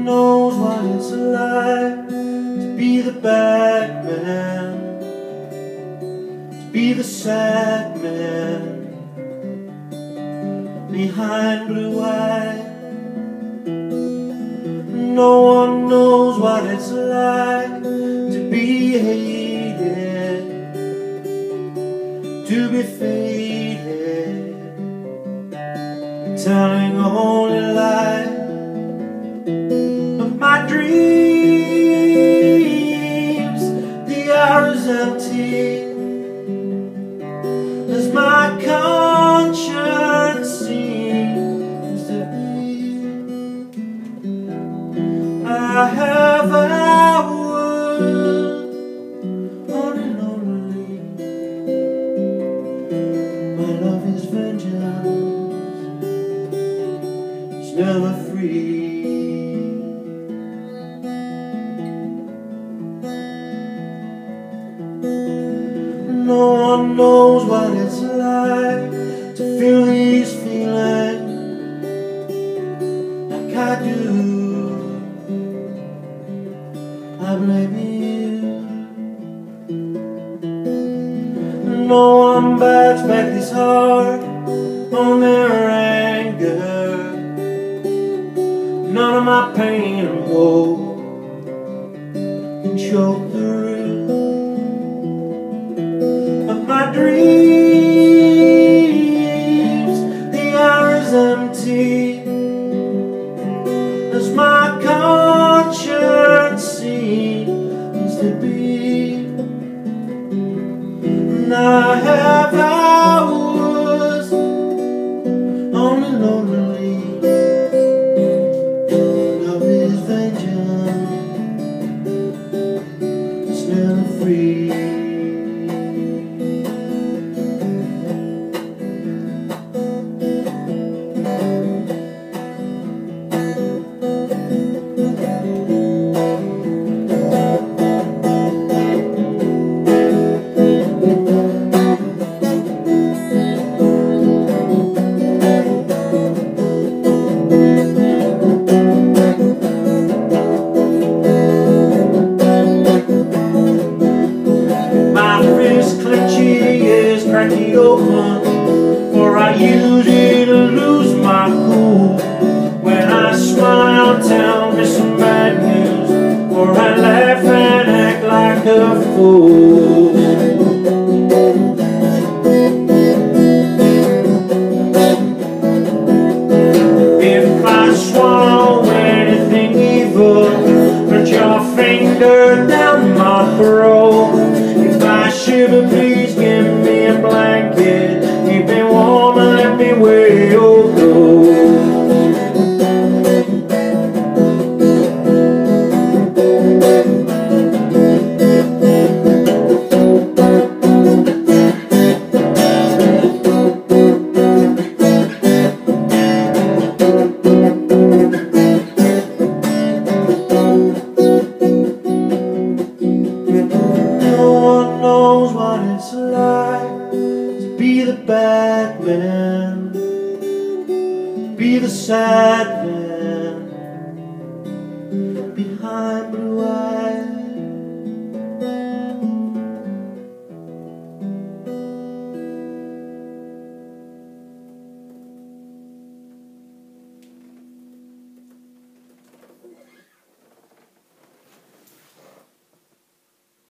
knows what it's like to be the bad man, to be the sad man behind blue eyes. No one knows what it's like to be hated, to be faded, telling only lies. But my dreams, the hour is empty, as my conscience seems to be. I have hours on and lonely. My love is vengeance, it's never free. No one knows what it's like to feel these feelings like I do. I blame you. No one backs back this heart on their anger. None of my pain and woe can choke the root of my dreams. The hour is empty, as my conscience seems to be. And I have hours only lonely. Love is vengeance, it's never free. Crack it open, for I use it to lose my cool. When I smile, tell me some bad news, or I laugh and act like a fool. If I swallow anything evil, put your finger down my throat. If I shiver, please give me a blanket, keep me warm and let me wear your clothes. No one knows what it's like to be the bad man, be the sad man